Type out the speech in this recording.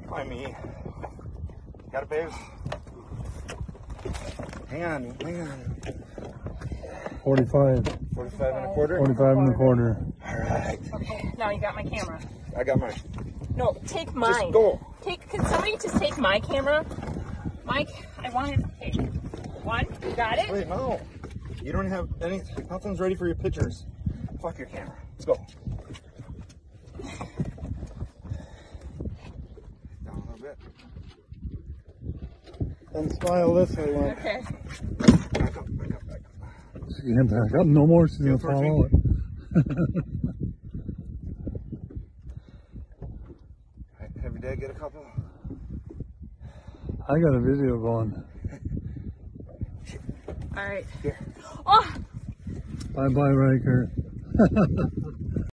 By me. Got it, babes? Hang on. 45. 45 and a quarter? 45 and a quarter. All right. Okay, now you got my camera. I got mine. No, take mine. Just go. Can somebody just take my camera? Mike, I wanted. Okay, one. You got it. Wait, no. You don't have any. Nothing's ready for your pictures. Fuck your camera. Let's go. Down a little bit. And smile this way, one. Okay. Back up. She can't back up no more. She's gonna fall out. Have your dad get a couple? I got a video going. All right. Here. Oh. Bye bye, Ryker.